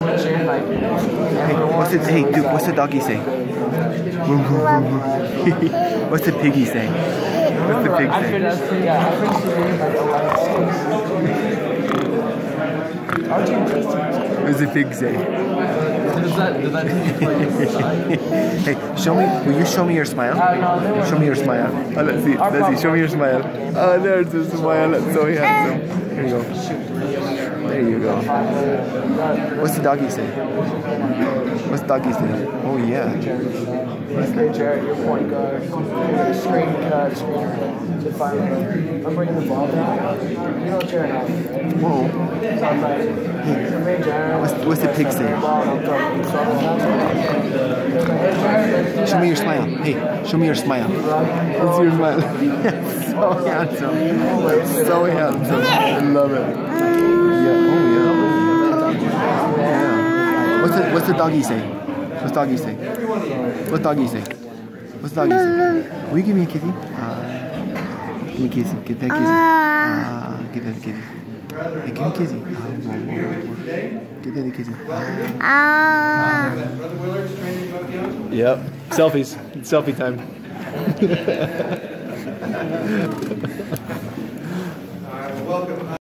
Hey, Duke, what's the doggy say? What's the piggy say? What's the pig say? What's the pig say? Hey, show me. Will you show me your smile? Show me your smile. Oh, let's see. Let's see. Show me your smile. Oh, there's the smile. That's so handsome. Here you go. There you go. What's the doggy say? What's the doggy say? Oh yeah. Okay, Jared, your point guard. Screen cut, I'm bringing the ball down. You know Jared now. Whoa. What's the pig say? Show me your smile. Hey, show me your smile. What's your smile? So handsome. So handsome. I love it. Yeah. Oh yeah. What's the doggy say? What's doggy say? What's doggy say? What's doggy say? Will you give me a kitty? Give me a kissy. Get that kissy. Get that kitty. Hey, give me a kissy. Get that kissy. Yep. Selfies. It's selfie time. Welcome.